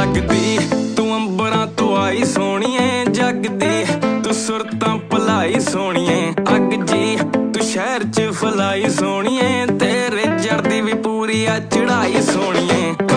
लगदी तू अंबरां तो आई सोहणिए जगदी तू सुरतां भलाई सोहणिए अग जी तू शहर च फलाई सोहणिए तेरे जड़दी भी पूरी आ चढ़ाई सोहणिए।